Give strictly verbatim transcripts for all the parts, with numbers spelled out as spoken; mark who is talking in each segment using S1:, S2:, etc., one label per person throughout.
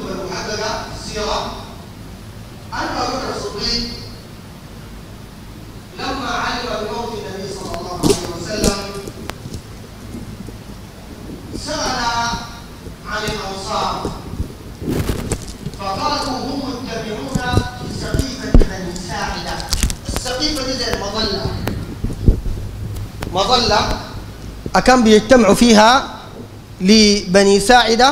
S1: الكتب المحققة في السيرة أن أبو بكر الصديق لما علم بموت النبي صلى الله عليه وسلم سأل عن الأنصار فقالوا هم متبعون في سقيفة بني ساعدة. السقيفة دي زي المظلة، مظلة كان بيجتمعوا فيها لبني ساعدة،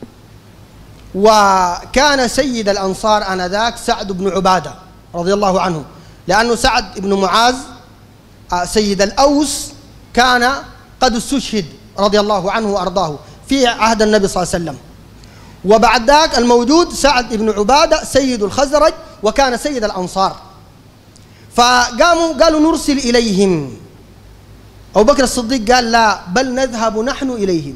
S1: وكان سيد الأنصار آنذاك سعد بن عبادة رضي الله عنه، لأنه سعد بن معاذ سيد الأوس كان قد استشهد رضي الله عنه وأرضاه في عهد النبي صلى الله عليه وسلم. وبعد ذاك الموجود سعد بن عبادة سيد الخزرج وكان سيد الأنصار. فقاموا قالوا نرسل إليهم. أبو بكر الصديق قال لا، بل نذهب نحن إليهم.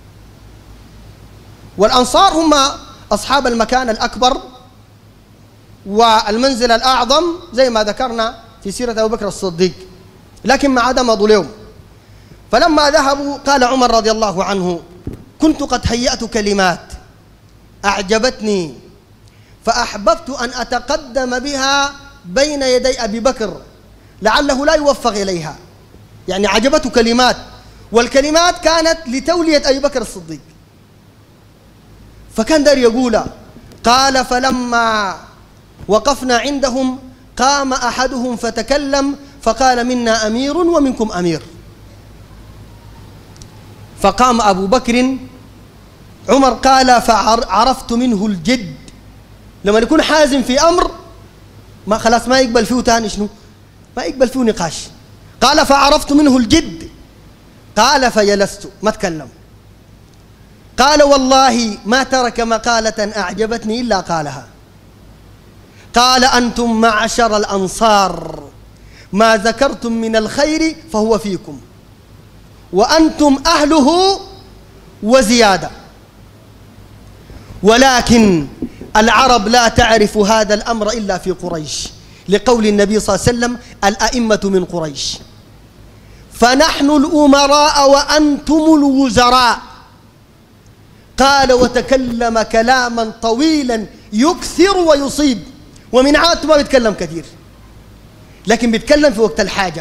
S1: والأنصار هم أصحاب المكان الأكبر والمنزل الأعظم زي ما ذكرنا في سيرة أبو بكر الصديق، لكن ما عاد مضوا اليوم. فلما ذهبوا قال عمر رضي الله عنه: كنت قد هيأت كلمات أعجبتني فأحببت أن أتقدم بها بين يدي أبي بكر لعله لا يوفق إليها. يعني عجبته كلمات، والكلمات كانت لتولية أبي بكر الصديق، فكان دار يقولها. قال: فلما وقفنا عندهم قام أحدهم فتكلم فقال: منا أمير ومنكم أمير. فقام أبو بكر. عمر قال: فعرفت منه الجد. لما يكون حازم في أمر ما خلاص ما يقبل فيه تاني شنو، ما يقبل فيه نقاش. قال: فعرفت منه الجد. قال: فجلست ما تكلم. قال: والله ما ترك مقالة أعجبتني إلا قالها. قال: أنتم معشر الأنصار ما ذكرتم من الخير فهو فيكم، وأنتم أهله وزيادة، ولكن العرب لا تعرف هذا الأمر إلا في قريش، لقول النبي صلى الله عليه وسلم: الأئمة من قريش، فنحن الأمراء وأنتم الوزراء. قال: وتكلم كلاما طويلا يكثر ويصيب، ومن عادته ما بيتكلم كثير لكن بيتكلم في وقت الحاجة.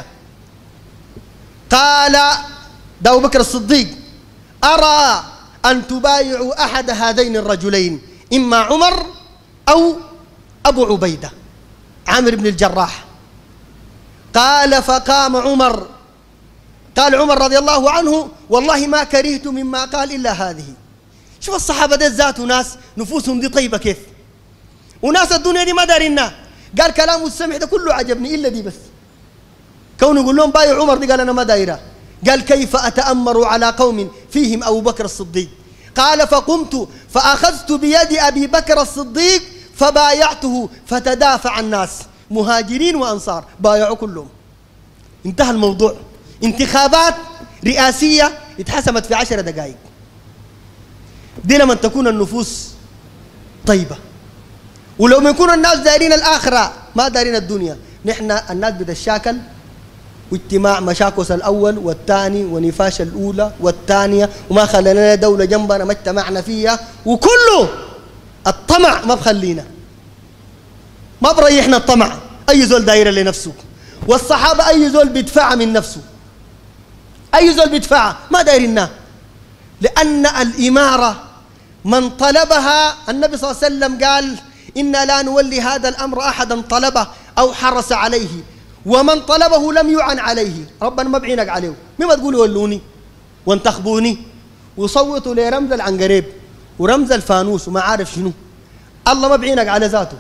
S1: قال ده أبو بكر الصديق: أرى أن تبايعوا أحد هذين الرجلين، إما عمر أو أبو عبيدة عامر بن الجراح. قال: فقام عمر. قال عمر رضي الله عنه: والله ما كرهت مما قال إلا هذه. شوف الصحابة دي ذات ناس نفوسهم دي طيبة كيف، وناس الدنيا دي ما دارينها. قال كلامه السمح ده كله عجبني إلا دي بس، كونه يقول لهم بايع عمر دي قال أنا ما دايرة. قال: كيف أتأمر على قوم فيهم أبو بكر الصديق؟ قال: فقمت فأخذت بيد أبي بكر الصديق فبايعته فتدافع الناس مهاجرين وأنصار، بايعوا كلهم. انتهى الموضوع. انتخابات رئاسية اتحسمت في عشر دقائق. دي لما تكون النفوس طيبة، ولو ما يكون الناس دارين الآخرة ما دارين الدنيا. نحن الناس بتتشاكل، واجتماع مشاكس الأول والثاني ونفاش الأولى والثانية، وما خلينا دولة جنبنا ما اجتمعنا فيها، وكله الطمع ما بخلينا، ما بريحنا الطمع. أي زول داير لنفسه، والصحابة أي زول بيدفع من نفسه، أي زول بيدفع ما دايرنا، لأن الإمارة من طلبها النبي صلى الله عليه وسلم قال: إنا لا نولي هذا الأمر أحدا طلبه أو حرص عليه، ومن طلبه لم يعن عليه. ربنا ما بعينك عليه، مما تقولوا ولوني وانتخبوني وصوتوا لرمز العنقريب ورمز الفانوس وما عارف شنو. الله ما بعينك على ذاته.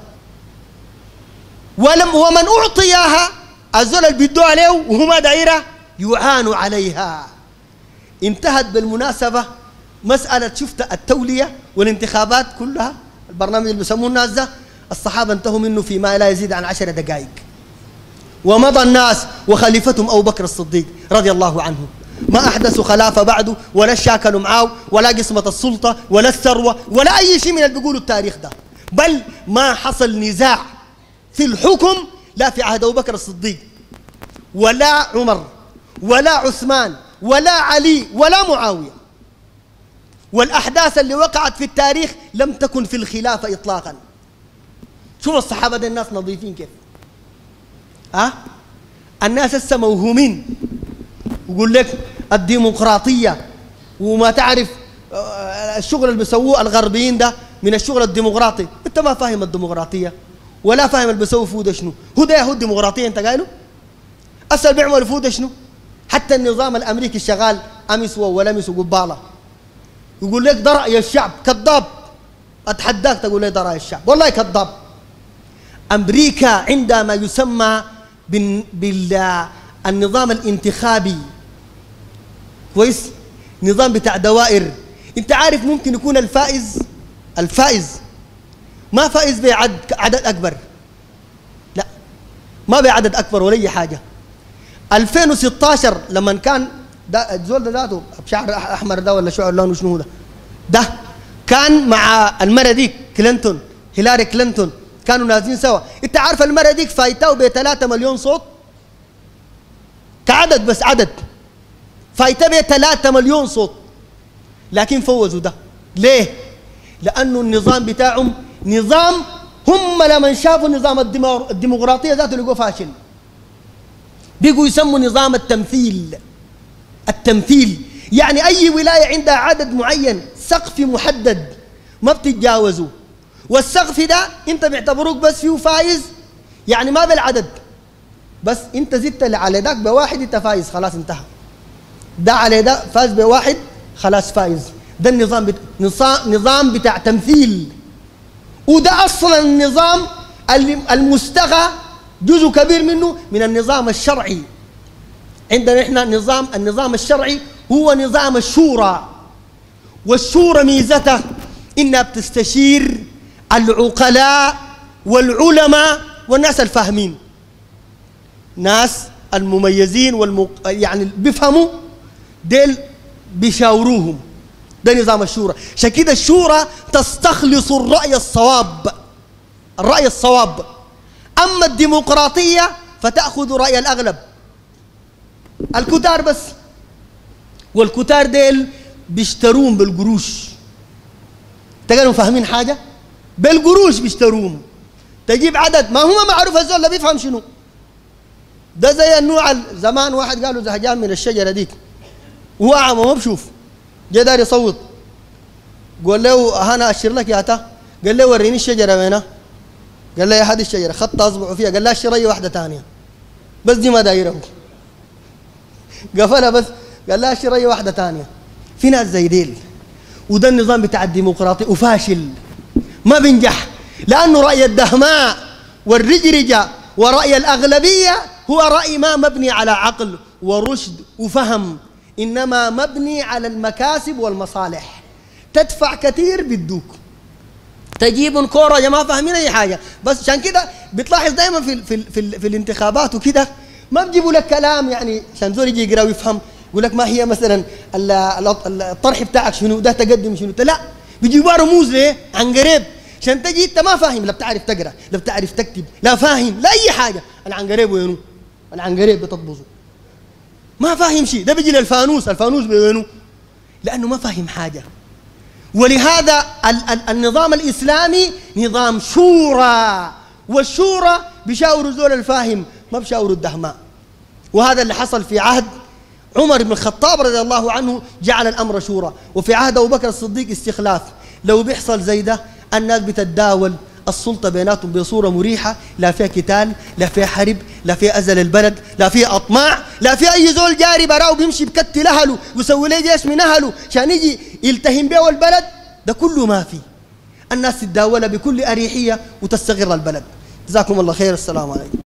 S1: ولم ومن أعطيها الزول اللي بيدوا عليه وهو ما دايره يعان عليها. انتهت بالمناسبة مسألة شفت التولية والانتخابات كلها، البرنامج اللي بيسموه الناس ده، الصحابة انتهوا منه فيما لا يزيد عن عشر دقائق، ومضى الناس وخليفتهم أبو بكر الصديق رضي الله عنه. ما أحدثوا خلافة بعده، ولا شاكلوا معاه، ولا قسمة السلطة، ولا الثروة، ولا أي شيء من اللي بيقولوا التاريخ ده. بل ما حصل نزاع في الحكم لا في عهد أبو بكر الصديق ولا عمر ولا عثمان ولا علي ولا معاوية. والأحداث اللي وقعت في التاريخ لم تكن في الخلافة إطلاقا. شوف الصحابة دي الناس نظيفين كيف. أه؟ الناس هسه موهومين، يقول لك الديمقراطية وما تعرف الشغل اللي بيسووه الغربيين ده من الشغل الديمقراطي. انت ما فاهم الديمقراطية ولا فاهم اللي بيسووا فوده شنو. هو ده هو الديمقراطية انت قايله؟ اصل بيعملوا فوده شنو؟ حتى النظام الامريكي الشغال امس ولمس وقباله يقول لك ده رأي الشعب. كذاب. اتحداك تقول لي ده رأي الشعب، والله كذاب. امريكا عندما يسمى بالنظام الانتخابي كويس، نظام بتاع دوائر، انت عارف ممكن يكون الفائز الفائز ما فائز بعدد عدد اكبر، لا ما بعدد اكبر ولا اي حاجه. ألفين وستة عشر لما كان ده الزول ده ذاته بشعر احمر ده ولا شعر لونه شنو ده ده كان مع المره ديك كلينتون، هيلاري كلينتون، كانوا نازلين سوا. انت عارف المره ديك فايتاه ب ثلاثة مليون صوت كعدد، بس عدد فايته ب ثلاثة مليون صوت، لكن فوزوا ده. ليه؟ لانه النظام بتاعهم نظام، هم لما شافوا نظام الديمقراطيه ذاته لقوه فاشل، بيقوا يسموا نظام التمثيل. التمثيل يعني اي ولايه عندها عدد معين، سقف محدد ما بتتجاوزه، والسقف ده انت بيعتبروك بس فيه فايز، يعني ما بالعدد، بس انت زدت على ذاك بواحد انت فايز، خلاص انتهى. ده على ده فاز بواحد خلاص فايز. ده النظام بت... نظام بتاع تمثيل، وده اصلا النظام المستغى جزء كبير منه من النظام الشرعي. عندنا احنا نظام النظام الشرعي هو نظام الشورى، والشورى ميزته انها بتستشير العقلاء والعلماء والناس الفاهمين، ناس المميزين والمق... يعني بيفهموا ديل بيشاوروهم. ده نظام الشورى. عشان كده الشورى تستخلص الرأي الصواب، الرأي الصواب. أما الديمقراطية فتأخذ رأي الأغلب، الكتار بس، والكتار ديل بيشتروهم بالقروش. تقالوا فاهمين حاجة؟ بالقروش بيشتروهم. تجيب عدد ما هو معروف الزول اللي بيفهم شنو. ده زي النوع زمان واحد قالوا زهجان من الشجرة ديك وهو عام ما بشوف، جاء دار يصوت، قال له انا اشير لك يا تا، قال له وريني الشجره وينها، قال له يا هذه الشجره، خط اصبعه فيها، قال له اشير لي واحده ثانيه بس دي ما دايره، قفلها بس، قال له اشير لي واحده ثانيه. في ناس زي ديل، وده النظام بتاع الديمقراطيه وفاشل ما بينجح، لانه راي الدهماء والرجرجه ورأي الأغلبية هو رأي ما مبني على عقل ورشد وفهم، إنما مبني على المكاسب والمصالح. تدفع كثير بدوك، تجيب كورة يا جماعة فاهمين أي حاجة، بس عشان كده بتلاحظ دائما في في في, في الانتخابات وكده ما بيجيبوا لك كلام، يعني عشان زول يجي يقرا ويفهم يقول لك ما هي مثلا الطرح بتاعك شنو، ده تقدم شنو، لا بيجيبوا رموز ليه عن قريب عشان تجي انت ما فاهم، لا بتعرف تقرا لا بتعرف تكتب لا فاهم لا اي حاجه. العنقريب وينو؟ العنقريب بتطبزه ما فاهم شيء، ده بيجي للفانوس، الفانوس بينو؟ لانه ما فاهم حاجه. ولهذا ال ال النظام الاسلامي نظام شورى، والشورى بيشاوروا زول الفاهم ما بيشاوروا الدهماء. وهذا اللي حصل في عهد عمر بن الخطاب رضي الله عنه، جعل الامر شورى، وفي عهد ابو بكر الصديق استخلاف. لو بيحصل زي ده الناس بتتداول السلطة بيناتهم بصورة مريحة، لا فيها قتال لا فيها حرب لا فيها أزل البلد لا فيها أطماع لا فيها أي زول جاري براه بيمشي بكتل أهله ويسوي له جيش من أهله عشان يجي يلتهم به البلد. ده كله ما في. الناس تتداولها بكل أريحية وتستغر البلد. جزاكم الله خير. السلام عليكم.